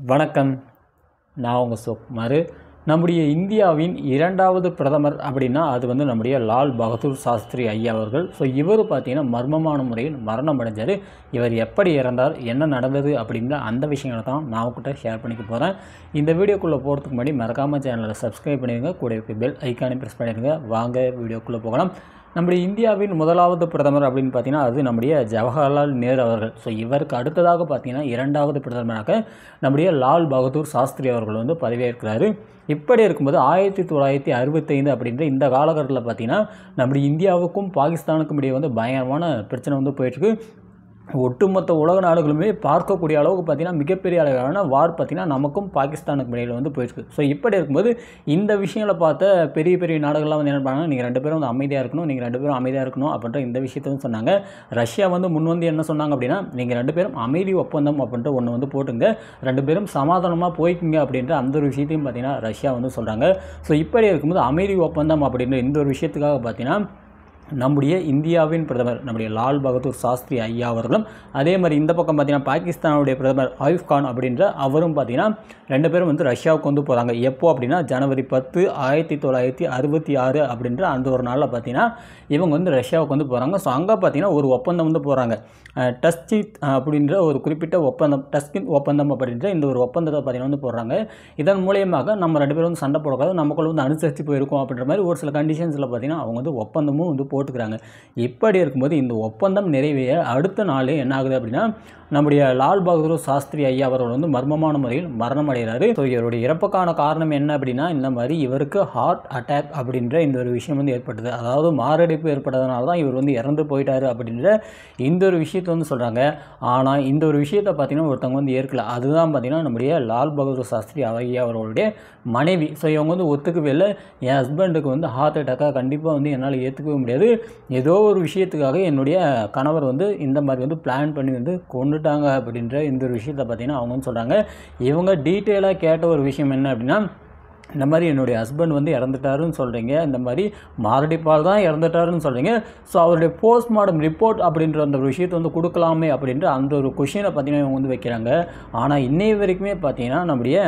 வணக்கம். நான் உங்கள் சுகுமார். நம்முடைய இந்தியாவின் இரண்டாவது பிரதமர் அப்படின்னா அது வந்து நம்முடைய லால் பகதூர் சாஸ்திரி ஐயா அவர்கள். ஸோ இவர் பார்த்தீங்கன்னா மர்மமான முறையில் மரணம் அடைஞ்சார். இவர் எப்படி இறந்தார், என்ன நடந்தது அப்படிங்கிற அந்த விஷயங்களை தான் நான் உங்கள்கிட்ட ஷேர் பண்ணிக்க போகிறேன். இந்த வீடியோக்குள்ளே போகிறதுக்கு முன்னாடி மறக்காமல் சேனலை சப்ஸ்கிரைப் பண்ணிடுங்க, கூட பெல் ஐக்கானே ப்ரெஸ் பண்ணிடுங்க. வாங்க வீடியோக்குள்ளே போகலாம். நம்முடைய இந்தியாவின் முதலாவது பிரதமர் அப்படின்னு பார்த்தீங்கன்னா அது நம்முடைய ஜவஹர்லால் நேரு அவர்கள். ஸோ இவருக்கு அடுத்ததாக பார்த்தீங்கன்னா இரண்டாவது பிரதமராக நம்முடைய லால் பகதூர் சாஸ்திரி அவர்கள் வந்து பதவியேற்கிறாரு. இப்படி இருக்கும்போது 1965 அப்படின்ற இந்த காலகட்டத்தில் பார்த்தீங்கன்னா நம்முடைய இந்தியாவுக்கும் பாகிஸ்தானுக்கும் இடையே வந்து பயங்கரமான பிரச்சனை வந்து போயிட்டுருக்கு. ஒட்டுமொத்த உலக நாடுகளுமே பார்க்கக்கூடிய அளவுக்கு பார்த்திங்கன்னா மிகப்பெரிய அளவிலான வார் பார்த்திங்கன்னா நமக்கும் பாகிஸ்தானுக்கு இடையில் வந்து போயிருக்கு. ஸோ இப்படி இருக்கும்போது இந்த விஷயங்களை பார்த்த பெரிய பெரிய நாடுகள்லாம் வந்து என்ன பண்ணாங்க, நீங்கள் ரெண்டு பேரும் வந்து அமைதியாக இருக்கணும், நீங்கள் ரெண்டு பேரும் அமைதியாக இருக்கணும் அப்படின்ற இந்த விஷயத்தை வந்து சொன்னாங்க. ரஷ்யா வந்து முன் வந்து என்ன சொன்னாங்க அப்படின்னா, நீங்கள் ரெண்டு பேரும் அமைதி ஒப்பந்தம் அப்படின்ட்டு ஒன்று வந்து போட்டுங்க, ரெண்டு பேரும் சமாதானமாக போய்க்குங்க அப்படின்ற அந்த ஒரு விஷயத்தையும் பார்த்திங்கன்னா ரஷ்யா வந்து சொல்கிறாங்க. ஸோ இப்படி இருக்கும்போது அமைதி ஒப்பந்தம் அப்படின்ற இந்த ஒரு விஷயத்துக்காக பார்த்திங்கன்னா நம்முடைய இந்தியாவின் பிரதமர் நம்முடைய லால் பகதூர் சாஸ்திரி ஐயா அவர்களும், அதே மாதிரி இந்த பக்கம் பார்த்தீங்கன்னா பாகிஸ்தானுடைய பிரதமர் ஆயுப் கான் அப்படின்ற அவரும் பார்த்தீங்கன்னா ரெண்டு பேரும் வந்து ரஷ்யாவுக்கு வந்து போகிறாங்க. எப்போ அப்படின்னா ஜனவரி 10, 1966 அப்படின்ற அந்த ஒரு நாளில் பார்த்தீங்கன்னா இவங்க வந்து ரஷ்யாவுக்கு வந்து போகிறாங்க. ஸோ அங்கே பார்த்தீங்கன்னா ஒரு ஒப்பந்தம் வந்து போகிறாங்க. டஸ்கின் அப்படின்ற ஒரு குறிப்பிட்ட ஒப்பந்தம், டஸ்கின் ஒப்பந்தம் அப்படின்ற இந்த ஒரு ஒப்பந்தத்தை பார்த்தீங்கன்னா வந்து போடுறாங்க. இதன் மூலியமாக நம்ம ரெண்டு பேரும் வந்து சண்டை போடக்கூடாது, நமக்குள்ள வந்து அனுசரித்து போயிருக்கோம் அப்படின்ற மாதிரி ஒரு சில கண்டிஷன்ஸில் பார்த்தீங்கன்னா அவங்க வந்து ஒப்பந்தமும் வந்து போட்டுக்கிறாங்க. இப்படி இருக்கும்போது இந்த ஒப்பந்தம் நிறைவேற அடுத்த நாள் என்ன ஆகுது அப்படின்னா நம்முடைய லால் பகதூர் சாஸ்திரி ஐயா அவர்கள் வந்து மர்மமான முறையில் மரணம் அடைகிறாரு. ஸோ இவருடைய இறப்புக்கான காரணம் என்ன அப்படின்னா இந்த மாதிரி இவருக்கு ஹார்ட் அட்டாக் அப்படின்ற இந்த ஒரு விஷயம் வந்து ஏற்பட்டது. அதாவது மாரடைப்பு ஏற்பட்டதுனால தான் இவர் வந்து இறந்து போயிட்டாரு அப்படின்ற இந்த ஒரு விஷயத்தை வந்து சொல்கிறாங்க. ஆனால் இந்த ஒரு விஷயத்தை பார்த்தீங்கன்னா ஒருத்தவங்க வந்து ஏற்கல. அதுதான் பார்த்தீங்கன்னா நம்முடைய லால் பகதூர் சாஸ்திரி ஐயா அவர்களுடைய மனைவி. ஸோ இவங்க வந்து ஒத்துக்கவே இல்லை. என் ஹஸ்பண்டுக்கு வந்து ஹார்ட் அட்டாக்காக கண்டிப்பாக வந்து என்னால் ஏற்றுக்கவே முடியாது, ஏதோ ஒரு விஷயத்துக்காக என்னுடைய கணவர் வந்து இந்த மாதிரி வந்து பிளான் பண்ணி வந்து கொண்டுட்டாங்க அப்படின்ற இந்த ஒரு விஷயத்தை பார்த்தீங்கன்னா அவங்க வந்து சொல்கிறாங்க. இவங்க டீட்டெயிலாக கேட்ட ஒரு விஷயம் என்ன அப்படின்னா, இந்த மாதிரி என்னுடைய ஹஸ்பண்ட் வந்து இறந்துட்டாருன்னு சொல்கிறீங்க, இந்த மாதிரி மாரடைப்பால் தான் இறந்துட்டாருன்னு சொல்கிறீங்க, ஸோ அவருடைய போஸ்ட்மார்ட்டம் ரிப்போர்ட் அப்படின்ற அந்த ஒரு விஷயத்தை வந்து கொடுக்கலாமே அப்படின்ற அந்த ஒரு கொஷினை பார்த்தீங்கன்னா இவங்க வந்து வைக்கிறாங்க. ஆனால் இன்னைய வரைக்குமே பார்த்தீங்கன்னா நம்முடைய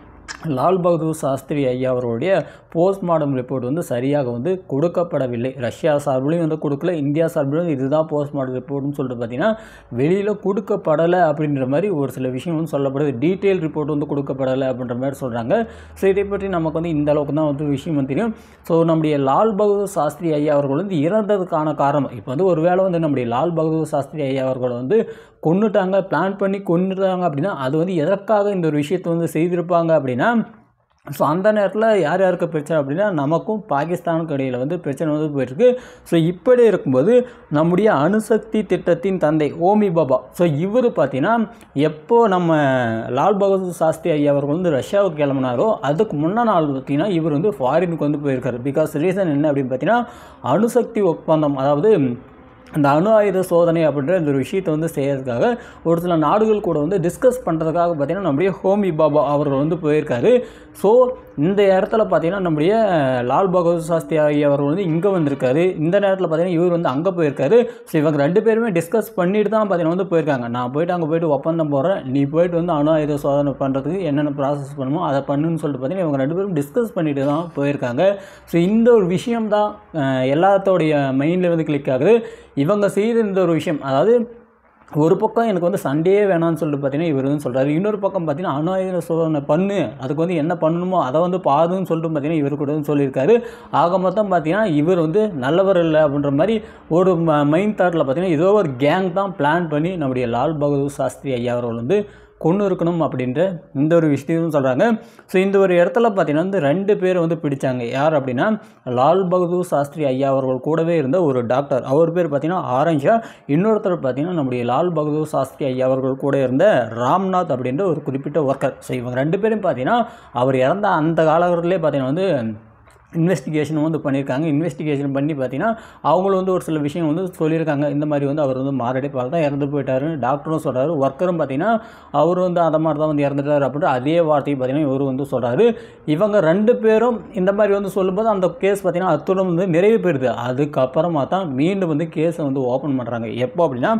லால் பகதூர் சாஸ்திரி ஐயா அவர்களுடைய போஸ்ட்மார்ட்டம் ரிப்போர்ட் வந்து சரியாக வந்து கொடுக்கப்படவில்லை. ரஷ்யா சார்பிலையும் வந்து கொடுக்கல, இந்தியா சார்பிலும் இதுதான் போஸ்ட்மார்ட்டம் ரிப்போர்ட்னு சொல்லிட்டு பார்த்தீங்கன்னா வெளியில் கொடுக்கப்படலை அப்படின்ற மாதிரி ஒரு சில விஷயம் வந்து சொல்லப்படுது. டீட்டெயில் ரிப்போர்ட் வந்து கொடுக்கப்படலை அப்படின்ற மாதிரி சொல்கிறாங்க. ஸோ இதை பற்றி நமக்கு வந்து இந்த அளவுக்கு தான் வந்து விஷயம் வந்து தெரியும். ஸோ நம்முடைய லால் பகதூர் சாஸ்திரி ஐயா அவர்கள் வந்து இறந்ததுக்கான காரணம் இப்போ வந்து ஒருவேளை வந்து நம்முடைய லால் பகதூர் சாஸ்திரி ஐயா அவர்கள் வந்து கொண்டுட்டாங்க, பிளான் பண்ணி கொண்டுட்டாங்க அப்படின்னா அது வந்து எதற்காக இந்த ஒரு விஷயத்தை வந்து செய்திருப்பாங்க அப்படின்னா, ஸோ அந்த நேரத்தில் யார் யாருக்கு பிரச்சனை அப்படின்னா நமக்கும் பாகிஸ்தானுக்கு இடையில் வந்து பிரச்சனை வந்து போயிட்டுருக்கு. ஸோ இப்படி இருக்கும்போது நம்முடைய அணுசக்தி திட்டத்தின் தந்தை ஓமி பாபா, ஸோ இவர் பார்த்தீங்கன்னா எப்போ நம்ம லால் பகதூர் சாஸ்திரி ஐயா அவர்கள் வந்து ரஷ்யாவுக்கு கிளம்பினாரோ அதுக்கு முன்ன நாள் பார்த்தீங்கன்னா இவர் வந்து ஃபாரினுக்கு வந்து போயிருக்காரு. பிகாஸ் ரீசன் என்ன அப்படின்னு பார்த்தீங்கன்னா அணுசக்தி ஒப்பந்தம், அதாவது அந்த அணு ஆயுத சோதனை அப்படின்ற இந்த ஒரு விஷயத்தை வந்து செய்யறதுக்காக ஒரு சில நாடுகள் கூட வந்து டிஸ்கஸ் பண்ணுறதுக்காக பார்த்தீங்கன்னா நம்முடைய ஹோமி பாபா அவர்கள் வந்து போயிருக்காரு. ஸோ இந்த இடத்துல பார்த்தீங்கன்னா நம்முடைய லால் பகதூர் சாஸ்திரி ஐயா அவர்கள் வந்து இங்கே வந்திருக்காரு. இந்த நேரத்தில் பார்த்தீங்கன்னா இவர் வந்து அங்கே போயிருக்காரு. ஸோ இவங்க ரெண்டு பேருமே டிஸ்கஸ் பண்ணிட்டு தான் பார்த்தீங்கன்னா வந்து போயிருக்காங்க. நான் போய்ட்டு அங்கே போய்ட்டு ஒப்பந்தம் போடுறேன், நீ போய்ட்டு வந்து அணு ஆயுத சோதனை பண்ணுறதுக்கு என்னென்ன ப்ராசஸ் பண்ணணுமோ அதை பண்ணுன்னு சொல்லிட்டு பார்த்தீங்கன்னா இவங்க ரெண்டு பேரும் டிஸ்கஸ் பண்ணிட்டு தான் போயிருக்காங்க. ஸோ இந்த ஒரு விஷயம் தான் எல்லாத்தோடைய மைண்டில் வந்து கிளிக் ஆகுது. இவங்க செய்த இந்த ஒரு விஷயம், அதாவது ஒரு பக்கம் எனக்கு வந்து சண்டையே வேணான்னு சொல்லிட்டு பார்த்தீங்கன்னா இவர் வந்து சொல்கிறாரு, இன்னொரு பக்கம் பார்த்தீங்கன்னா அணு ஆயுத சோதனை பண்ணு, அதுக்கு வந்து என்ன பண்ணணுமோ அதை வந்து பாருன்னு சொல்லிட்டு பார்த்தீங்கன்னா இவர் கூட வந்து சொல்லியிருக்காரு. ஆக மொத்தம் பார்த்தீங்கன்னா இவர் வந்து நல்லவர் இல்லை அப்படின்ற மாதிரி ஒரு மைண்ட் தாட்டில் பார்த்தீங்கன்னா ஏதோ ஒரு கேங் தான் பிளான் பண்ணி நம்முடைய லால் பகதூர் சாஸ்திரி ஐயா அவர்கள் வந்து கொண்டு இருக்கணும் அப்படின்ற இந்த ஒரு விஷயத்தையும் சொல்கிறாங்க. ஸோ இந்த ஒரு இடத்துல பார்த்தீங்கன்னா வந்து ரெண்டு பேர் வந்து பிடிச்சாங்க. யார் அப்படின்னா லால் பகதூர் சாஸ்திரி ஐயா அவர்கள் கூடவே இருந்த ஒரு டாக்டர், அவர் பேர் பார்த்தீங்கன்னா ஆரஞ்சா, இன்னொருத்தர் பார்த்தீங்கன்னா நம்முடைய லால் பகதூர் சாஸ்திரி ஐயா அவர்கள் கூட இருந்த ராம்நாத் அப்படின்ற ஒரு குறிப்பிட்ட ஒர்க்கர். ஸோ இவங்க ரெண்டு பேரும் பார்த்தீங்கன்னா அவர் இறந்த அந்த காலகட்டத்திலே பார்த்தீங்கன்னா வந்து இன்வெஸ்டிகேஷனும் வந்து பண்ணியிருக்காங்க. இன்வெஸ்டிகேஷன் பண்ணி பார்த்தீங்கன்னா அவங்களும் வந்து ஒரு சில விஷயம் வந்து சொல்லியிருக்காங்க. இந்த மாதிரி வந்து அவர் வந்து மாரடைப்பால் தான் இறந்து போயிட்டாருன்னு டாக்டரும் சொல்கிறாரு. ஒர்க்கரும் பார்த்தீங்கன்னா அவர் வந்து அதை மாதிரி தான் வந்து இறந்துட்டார் அப்படின்ற அதே வார்த்தையை பார்த்தீங்கன்னா இவர் வந்து சொல்கிறாரு. இவங்க 2 பேரும் இந்த மாதிரி வந்து சொல்லும்போது அந்த கேஸ் பார்த்தீங்கன்னா அத்துடன் வந்து நிறைவு பெறுது. அதுக்கப்புறமா தான் மீண்டும் வந்து கேஸை வந்து ஓப்பன் பண்ணுறாங்க. எப்போ அப்படின்னா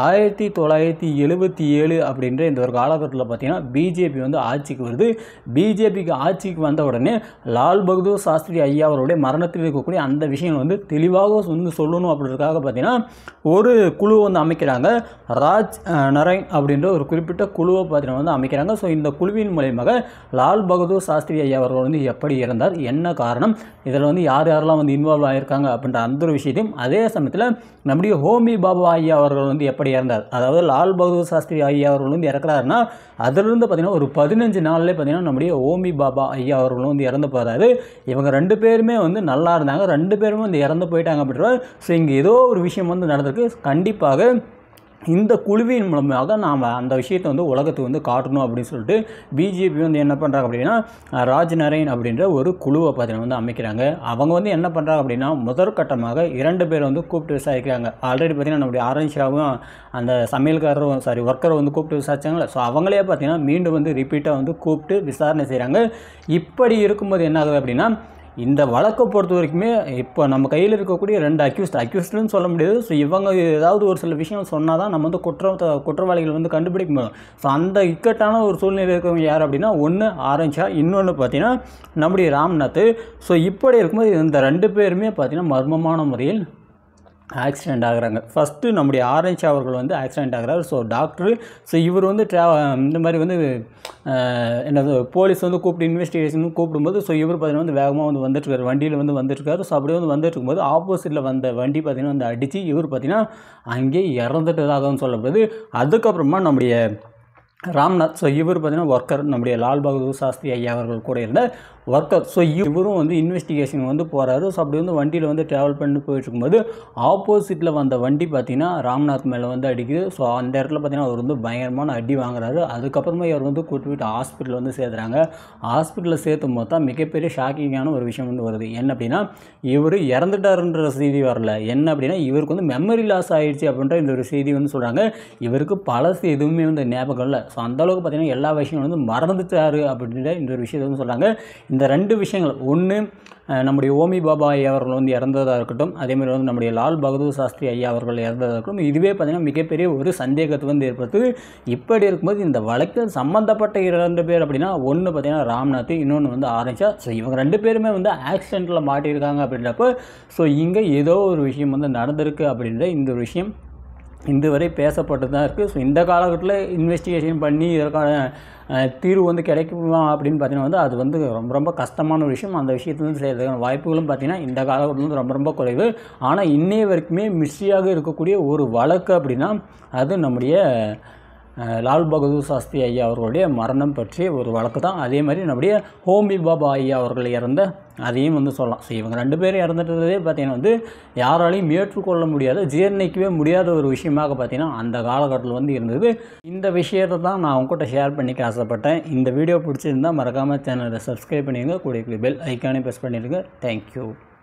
1977 அப்படின்ற இந்த ஒரு காலகட்டத்தில் பார்த்தீங்கன்னா பிஜேபி வந்து ஆட்சிக்கு வருது. பிஜேபிக்கு ஆட்சிக்கு வந்த உடனே லால்பகதூர் சாஸ்திரி ஐயா அவருடைய மரணத்தில் இருக்கக்கூடிய அந்த விஷயங்கள் வந்து தெளிவாக வந்து சொல்லணும் அப்படின்றதுக்காக பார்த்தீங்கன்னா ஒரு குழு வந்து அமைக்கிறாங்க. ராஜ் நரேன் அப்படின்ற ஒரு குறிப்பிட்ட குழுவை பார்த்தீங்கன்னா வந்து அமைக்கிறாங்க. ஸோ இந்த குழுவின் மூலமாக லால்பகதூர் சாஸ்திரி ஐயா அவர்கள் வந்து எப்படி இறந்தார், என்ன காரணம், இதில் வந்து யாரெல்லாம் வந்து இன்வால்வ் ஆகியிருக்காங்க அப்படின்ற அந்த ஒரு விஷயத்தையும், அதே சமயத்தில் நம்முடைய ஹோமி பாபா ஐயா அவர்கள் வந்து எப்படி இறந்தார், அதாவது லால்பகதூர் சாஸ்திரி ஐயா அவர்கள் வந்து இறக்குறாருன்னா அதிலிருந்து பார்த்தீங்கன்னா ஒரு 15 நாள்லேயே பார்த்தீங்கன்னா நம்முடைய ஹோமி பாபா ஐயா அவர்களும் வந்து இறந்து போகிறாரு. இவங்க 2 பேருமே வந்து நல்லா இருந்தாங்க, 2 பேருமே வந்து இறந்து போயிட்டாங்க அப்படின்ற. ஸோ இங்கே ஏதோ ஒரு விஷயம் வந்து நடந்திருக்கு. கண்டிப்பாக இந்த குழுவின் மூலமாக நாம் அந்த விஷயத்தை வந்து உலகத்துக்கு வந்து காட்டணும் அப்படின்னு சொல்லிட்டு பிஜேபி வந்து என்ன பண்ணுறாங்க அப்படின்னா ராஜ் நரேன் அப்படின்ற ஒரு குழுவை பார்த்தீங்கன்னா வந்து அமைக்கிறாங்க. அவங்க வந்து என்ன பண்ணுறாங்க அப்படின்னா முதற்கட்டமாக 2 பேர் வந்து கூப்பிட்டு விசாரிக்கிறாங்க. ஆல்ரெடி பார்த்தீங்கன்னா நம்முடைய ஆரஞ்சாவும் அந்த சமையல்காரரும் ஒர்க்கரை வந்து கூப்பிட்டு விசாரிச்சாங்களே, ஸோ அவங்களே பார்த்தீங்கன்னா மீண்டும் வந்து ரிப்பீட்டாக வந்து கூப்பிட்டு விசாரணை செய்கிறாங்க. இப்படி இருக்கும்போது என்ன ஆகுது அப்படின்னா இந்த வழக்கை பொறுத்த வரைக்குமே இப்போ நம்ம கையில் இருக்கக்கூடிய 2 அக்யூஸ்டுன்னு சொல்ல முடியாது. ஸோ இவங்க ஏதாவது ஒரு சில விஷயம் சொன்னால் தான் நம்ம வந்து குற்றவாளிகள் வந்து கண்டுபிடிக்க முடியும். ஸோ அந்த இக்கட்டான ஒரு சூழ்நிலை இருக்கவங்க யார் அப்படின்னா ஒன்று ஆரஞ்சா, இன்னொன்று பார்த்தீங்கன்னா நம்முடைய ராம்நாத். ஸோ இப்படி இருக்கும்போது இந்த 2 பேருமே பார்த்தீங்கன்னா மர்மமான முறையில் ஆக்சிடெண்ட் ஆகுறாங்க. ஃபஸ்ட்டு நம்முடைய ஆரஞ்சு அவர்கள் வந்து ஆக்சிடெண்ட் ஆகிறார். ஸோ டாக்டரு இவர் வந்து இந்த மாதிரி வந்து என்னது போலீஸ் வந்து கூப்பிட்டு இன்வெஸ்டிகேஷன் கூப்பிடும்போது இவர் பார்த்தீங்கன்னா வந்து வேகமாக வந்து வந்துட்டுருக்காரு, வண்டியில் வந்து வந்துட்டுருக்காரு. ஸோ அப்படியே வந்து வந்துட்டு இருக்கும்போது ஆப்போசிட்டில் வந்த வண்டி பார்த்தீங்கன்னா வந்து அடித்து இவர் பார்த்தீங்கன்னா அங்கேயே இறந்துட்டதாகவும் சொல்லப்படுது. அதுக்கப்புறமா நம்முடைய ராம்நாத் இவர் பார்த்தீங்கன்னா ஒர்க்கர், நம்முடைய லால்பகதூர் சாஸ்திரி ஐயா அவர்கள் கூட இருந்த ஒர்க்கர். இவரும் வந்து இன்வெஸ்டிகேஷன் வந்து போகிறாரு. அப்படி வந்து வண்டியில் வந்து ட்ராவல் பண்ணி போயிட்டு இருக்கும்போது ஆப்போசிட்டில் வந்த வண்டி பார்த்தீங்கன்னா ராம்நாத் மேலே வந்து அடிக்குது. அந்த இடத்துல பார்த்தீங்கன்னா அவர் வந்து பயங்கரமான அடி வாங்குறாரு. அதுக்கப்புறமா இவர் வந்து கூட்டு போயிட்டு ஹாஸ்பிட்டலில் வந்து சேர்த்துறாங்க. ஹாஸ்பிட்டலில் சேர்த்தும் போது தான் மிகப்பெரிய ஷாக்கிங்கான ஒரு விஷயம் வந்து வருது. என்ன அப்படின்னா இவர் இறந்துட்டாருன்ற செய்தி வரல. என்ன அப்படின்னா இவருக்கு வந்து மெமரி லாஸ் ஆகிடுச்சு அப்படின்ற இந்த ஒரு செய்தி வந்து சொல்கிறாங்க. இவருக்கு பழசு எதுவுமே வந்து ஞாபகம் இல்லை. அந்தளவுக்கு பார்த்தீங்கன்னா எல்லா விஷயங்களும் வந்து மறந்துட்டாரு அப்படின்ற இந்த ஒரு விஷயத்தை வந்து சொல்கிறாங்க. இந்த 2 விஷயங்கள், ஒன்று நம்முடைய ஹோமி பாபா ஐயா அவர்கள் வந்து இறந்ததாக இருக்கட்டும், அதேமாதிரி வந்து நம்முடைய லால்பகதூர் சாஸ்திரி ஐயா அவர்கள் இறந்ததாக இருக்கட்டும், இதுவே பார்த்திங்கன்னா மிகப்பெரிய ஒரு சந்தேகத்தை வந்து ஏற்படுத்துது. இப்படி இருக்கும்போது இந்த வழக்கில் சம்மந்தப்பட்ட 2 பேர் அப்படின்னா ஒன்று பார்த்திங்கன்னா ராம்நாத், இன்னொன்று வந்து ஆரஞ்சா. இவங்க 2 பேருமே வந்து ஆக்சிடெண்ட்டில் மாட்டியிருக்காங்க அப்படின்றப்போ இங்கே ஏதோ ஒரு விஷயம் வந்து நடந்திருக்கு அப்படின்ற இந்த ஒரு விஷயம் இந்த வரை பேசப்பட்டு தான் இருக்குது. இந்த காலகட்டத்தில் இன்வெஸ்டிகேஷன் பண்ணி இதற்கான தீர்வு வந்து கிடைக்குமா அப்படின்னு பார்த்தீங்கன்னா வந்து அது வந்து ரொம்ப ரொம்ப கஷ்டமான ஒரு விஷயம். அந்த விஷயத்துலேருந்து செய்கிறதுக்கான வாய்ப்புகளும் பார்த்திங்கன்னா இந்த காலகட்டத்தில் வந்து ரொம்ப ரொம்ப குறைவு. ஆனால் இன்னைய வரைக்குமே மிஸ்ட்ரியாக இருக்கக்கூடிய ஒரு வழக்கு அப்படின்னா அது நம்முடைய லால்பகதூர் சாஸ்திரி ஐயா அவர்களுடைய மரணம் பற்றிய ஒரு வழக்கு தான். அதே மாதிரி நம்முடைய ஹோமி பாபா ஐயா அவர்கள் இறந்த அதையும் வந்து சொல்லலாம். இவங்க 2 பேரும் இறந்துட்டதே பார்த்தீங்கன்னா வந்து யாராலையும் ஏற்றுக்கொள்ள முடியாத, ஜீரணிக்கவே முடியாத ஒரு விஷயமாக பார்த்தீங்கன்னா அந்த காலகட்டத்தில் வந்து இருந்தது. இந்த விஷயத்தை தான் நான் உங்கள்கிட்ட ஷேர் பண்ணிக்க ஆசைப்பட்டேன். இந்த வீடியோ பிடிச்சிருந்தால் மறக்காமல் சேனலை சப்ஸ்கிரைப் பண்ணிடுங்க, கூட பெல் ஐக்கானே ப்ரெஸ் பண்ணிடுங்க. தேங்க்யூ.